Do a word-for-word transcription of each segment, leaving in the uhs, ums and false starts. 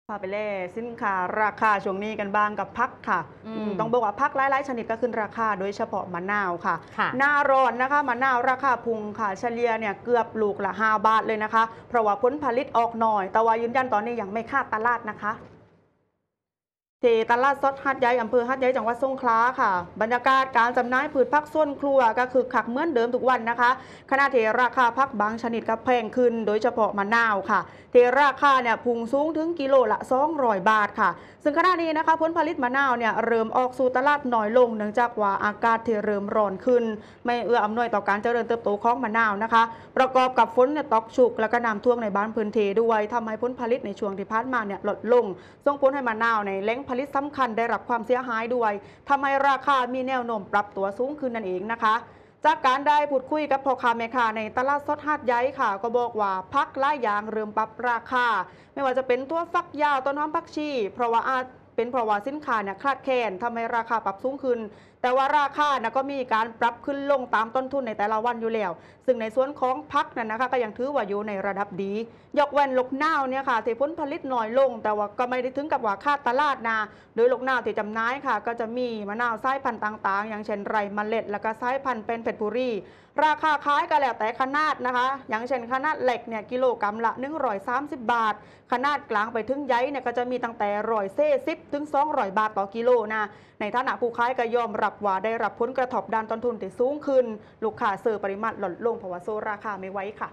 พาไปเล่สินค้าราคาช่วงนี้กันบ้างกับพักค่ะต้องบอกว่าพักหลายๆชนิดก็ขึ้นราคาโดยเฉพาะมะนาวค่ะหน้าร้อนนะคะมะนาวราคาพุ่งค่ะเฉลี่ยเนี่ยเกือบลูกละห้าบาทเลยนะคะเพราะว่าผลผลิตออกหน่อยแต่ว่ายืนยันตอนนี้ยังไม่คาดตลาดนะคะที่ตลาดสดหัดใหญ่อำเภอหัดใหญ่จังหวัดสงขลาค่ะบรรยากาศการจำหน่ายพืชผักสวนครัวก็คือขักเหมือนเดิมทุกวันนะคะขณะที่ราคาผักบางชนิดก็แพงขึ้นโดยเฉพาะมะนาวค่ะที่ราคาเนี่ยพุ่งสูงถึงกิโลละสองร้อยบาทค่ะซึ่งขณะนี้นะคะผลผลิตมะนาวเนี่ยเริ่มออกสู่ตลาดน้อยลงเนื่องจากว่าอากาศที่เริ่มร้อนขึ้นไม่เอื้ออำนวยต่อการเจริญเติบโตของมะนาวนะคะประกอบกับฝนเนี่ยตกชุกและก็น้ำท่วมในบ้านพื้นที่ด้วยทำให้ผลผลิตในช่วงที่ผ่านมาเนี่ยลดลงส่งผลให้มะนาวในแหล่งผลิตสำคัญได้รับความเสียหายด้วยทำให้ราคามีแนวโน้มปรับตัวสูงขึ้นนั่นเองนะคะจากการได้พูดคุยกับพ่อค้าแม่ค้าในตลาดสดหาดใหญ่ค่ะก็บอกว่าพักหลายอย่างเริ่มปรับราคาไม่ว่าจะเป็นตัวฟักยาวต้นหอมผักชีเพราะว่าอาจเป็นเพราะว่าสินค้าเนี่ยคลาดแคลนทำให้ราคาปรับสูงขึ้นแต่ว่าราคานะก็มีการปรับขึ้นลงตามต้นทุนในแต่ละวันอยู่แล้วซึ่งในส่วนของพักนั้นนะคะก็ยังถือว่าอยู่ในระดับดียกเว้นลูกนาวเนี่ยค่ะที่ผลผลิตน้อยลงแต่ว่าก็ไม่ได้ถึงกับว่าค่าตลาดนะโดยลูกนาวที่จำหน่ายค่ะก็จะมีมะนาวสายพันธุ์ต่างๆอย่างเช่นไรเมล็ดและก็สายพันธุ์เป็นเพชรบุรีราคาขายก็แล้วแต่ขนาดนะคะอย่างเช่นขนาดเล็กเนี่ยกิโลกรัมละหนึ่งร้อยสามสิบบาทขนาดกลางไปถึงใหญ่เนี่ยก็จะมีตั้งแต่ร้อยเซ่สิบถึงสองร้อยบาทต่อกิโลนะในฐานะผู้ขายก็ยอมรับว่าได้รับผลกระทบด้านต้นทุนที่สูงขึ้นลูกค้าซื้อปริมาณลดลงเพราะว่าโซราคาไม่ไหวค่ะ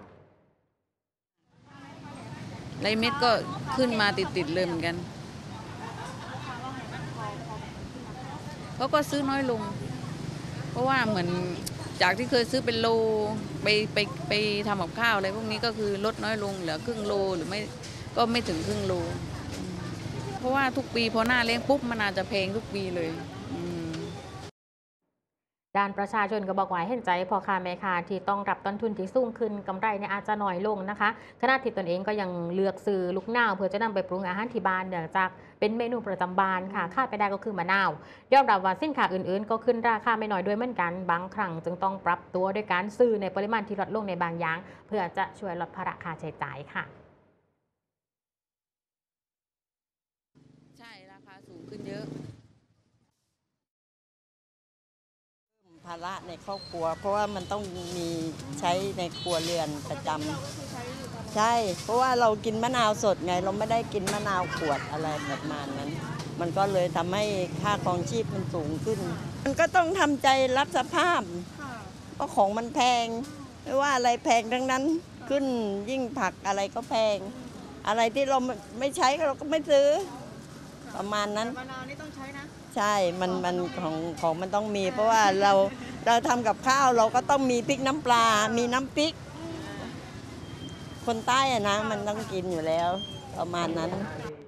ไรเม็ดก็ขึ้นมาติดๆเลยเหมือนกันเขาก็ซื้อน้อยลงเพราะว่าเหมือนจากที่เคยซื้อเป็นโลไปไปไปทำกับข้าวอะไรพวกนี้ก็คือลดน้อยลงเหลือครึ่งโลหรือไม่ก็ไม่ถึงครึ่งโลเพราะว่าทุกปีพอหน้าเลี้ยงปุ๊บมันอาจจะแพงทุกปีเลยด้านประชาชนก็บอกว่าเห็นใจพ่อค้าแม่ค้าที่ต้องรับต้นทุนที่สูงขึ้นกำไรเนี่ยอาจจะน้อยลงนะคะขณะที่ตนเองก็ยังเลือกซื้อลูกนาวเพื่อจะนำไปปรุงอาหารที่บ้านเนื่องจากเป็นเมนูประจำบ้านค่ะขาดไปได้ก็คือมะนาวยอมรับว่าสินค้าอื่นๆก็ขึ้นราคาไม่น้อยด้วยเหมือนกันบางครั้งจึงต้องปรับตัวด้วยการซื้อในปริมาณที่ลดลงในบางอย่างเพื่อจะช่วยลดภาระค่าใช้จ่ายค่ะใช่ราคาสูงขึ้นเยอะภาระในครอบครัวเพราะว่ามันต้องมีใช้ในครัวเรือนประจำใช่เพราะว่าเรากินมะนาวสดไงเราไม่ได้กินมะนาวขวดอะไรแบบนั้นมันก็เลยทำให้ค่าครองชีพมันสูงขึ้นมันก็ต้องทำใจรับสภาพเพราะของมันแพงไม่ว่าอะไรแพงทั้งนั้นขึ้นยิ่งผักอะไรก็แพงอะไรที่เราไม่ใช้เราก็ไม่ซื้อประมาณนั้นมะนาวนี่ต้องใช้นะใช่มันมันของของมันต้องมีเพราะว่าเราเราทำกับข้าวเราก็ต้องมีพริกน้ำปลามีน้ำพริกคนใต้อะนะมันต้องกินอยู่แล้วประมาณนั้น